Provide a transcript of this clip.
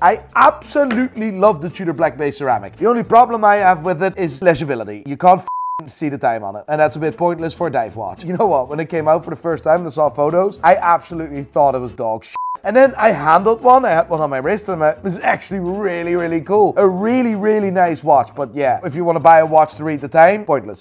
I absolutely love the Tudor black base ceramic. The only problem I have with it is legibility. You can't see the time on it, and that's a bit pointless for a dive watch. You know what, when it came out for the first time and I saw photos, I absolutely thought it was dog shit. And then I handled one, I had one on my wrist, and this is actually really, really cool. A really, really nice watch, but yeah, if you want to buy a watch to read the time, pointless.